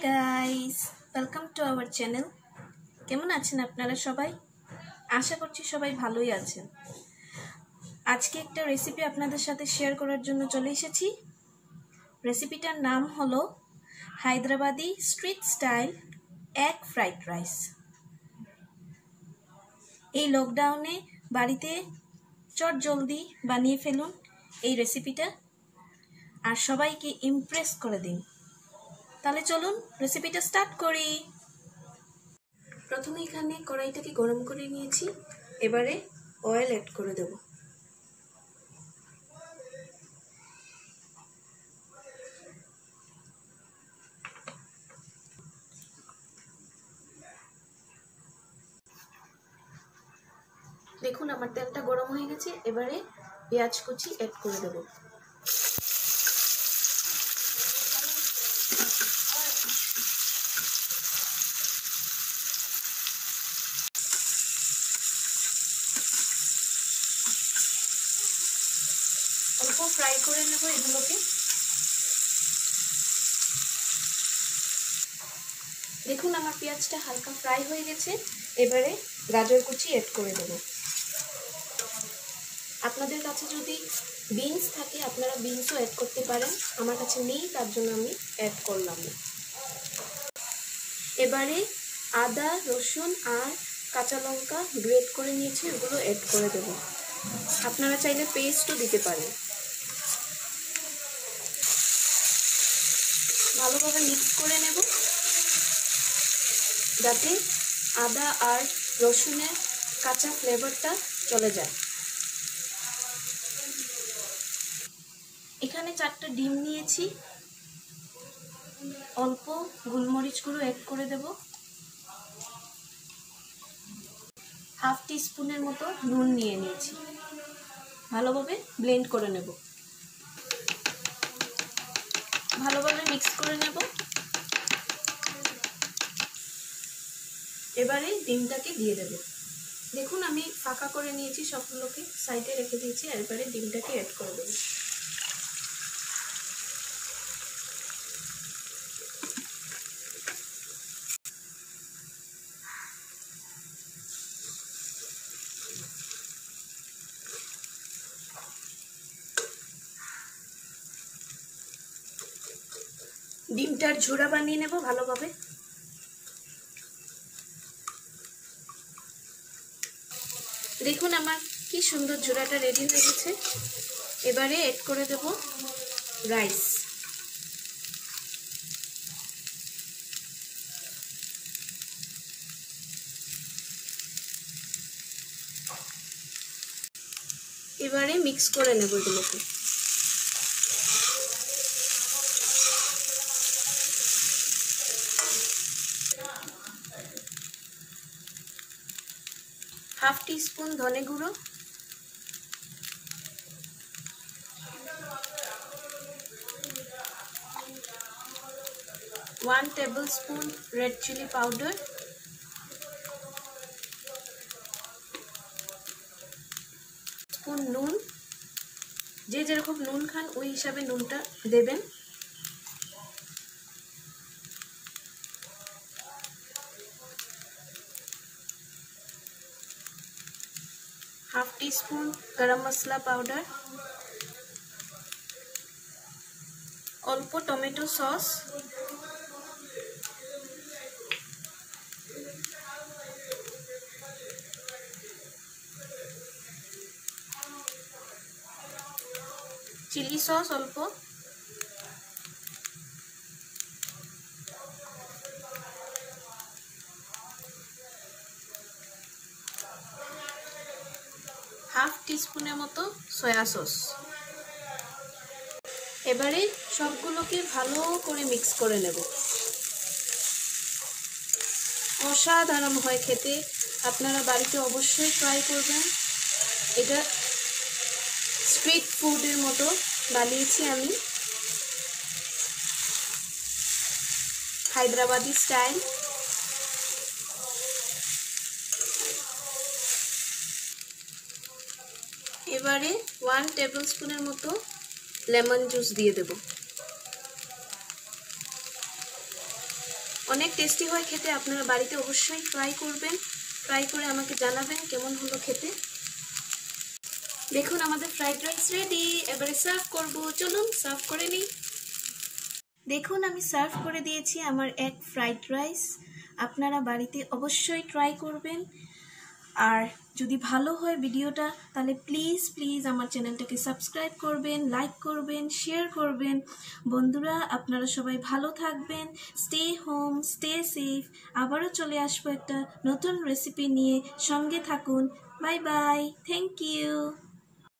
Guys, welcome to our channel. কেমন আছেন আপনারা সবাই? আশা করছি সবাই ভালোই আছেন। আজকে একটা রেসিপি আপনাদের সাথে শেয়ার করার জন্য চলে এসেছি। রেসিপিটার নাম হলো Hyderabadi street style egg fried rice. এই লকডাউনে বাড়িতে চটজলদি বানিয়ে ফেলুন এই রেসিপিটা আর সবাইকে ইমপ্রেস করে দিন। তাহলে চলুন রেসিপিটা স্টার্ট করি। প্রথমে এখানে কড়াইটাকে গরম করে নিয়েছি, এবারে অয়েল অ্যাড করে দেব। দেখুন আমার তেলটা গরম হয়ে গেছে, এবারে পেঁয়াজ কুচি অ্যাড করে দেব। অল্প ফ্রাই করে নেব এগুলোকে। দেখুন আমার পেঁয়াজটা হালকা ফ্রাই হয়ে গেছে, এবারে গাজর কুচি অ্যাড করে দেব। আপনাদের কাছে যদি বিনস থাকে আপনারা বিনসও অ্যাড করতে পারেন, আমার কাছে নেই তার জন্য আমি অ্যাড করলাম না। এবারে আদা, রসুন আর কাঁচা লঙ্কা গ্রেট করে নিয়েছি, ওগুলো অ্যাড করে দেব। আপনারা চাইলে পেস্টও দিতে পারেন। ভালোভাবে মিক্স করে নেব যাতে আদা আর রসুনের কাঁচা ফ্লেভারটা চলে যায়। এখানে 4টা ডিম নিয়েছি, অল্প গোলমরিচ গুঁড়ো অ্যাড করে দেব। হাফ টিস্পুনের মতো নুন নিয়ে নিয়েছি, ভালোভাবে ব্লেন্ড করে নেব। ভালোভাবে মিক্স করে নেব। এবারে ডিমটাকে দিয়ে দেব। দেখুন আমি ফাঁকা করে নিয়েছি, সবগুলোকে সাইডে রেখে দিয়েছি, এবারে ডিমটাকে অ্যাড করে দেব। ডিমটার ঝুড়া বানিয়ে নেব ভালোভাবে। দেখুন আমার কি সুন্দর ঝুড়াটা রেডি হয়ে গেছে। এবারে অ্যাড করে দেব রাইস। এবারে মিক্স করে নেব এগুলোকে। হাফ টিস্পুন ধনে গুঁড়ো, 1 tablespoon red chilli powder, spoon নুন। যে যেরকম নুন খান ওই হিসাবে নুনটা দেবেন। Half teaspoon garam masala powder, অল্প টমেটো সস, চিলি সস অল্প, হাফ টিস্পুনের মতো সয়া সস। এবারে সবগুলোকে ভালো করে মিক্স করে নেব। অসাধারণ হয় খেতে, আপনারা বাড়িতে অবশ্যই ট্রাই করবেন। এটা স্ট্রিট ফুডের মতো বানিয়েছি আমি, হায়দ্রাবাদি স্টাইল। এবারে 1 টেবিলস্পুনের মতো লেমন জুস দিয়ে দেব। অনেক টেস্টি হয় খেতে। আপনারা বাড়িতে অবশ্যই ট্রাই করবেন, ট্রাই করে আমাকে জানাবেন কেমন হলো খেতে। দেখুন আমাদের ফ্রাইড রাইস রেডি। এবারে সার্ভ করব, চলুন সার্ভ করে নিই। দেখুন আমি সার্ভ করে দিয়েছি আমার এক ফ্রাইড রাইস। আপনারা বাড়িতে অবশ্যই ট্রাই করবেন। আর যদি ভালো হয় ভিডিওটা, তাহলে প্লিজ প্লিজ আমার চ্যানেলটাকে সাবস্ক্রাইব করবেন, লাইক করবেন, শেয়ার করবেন। বন্ধুরা আপনারা সবাই ভালো থাকবেন, স্টে হোম, স্টে সেফ। আবারও চলে আসবো একটা নতুন রেসিপি নিয়ে, সঙ্গে থাকুন। Bye bye, thank you.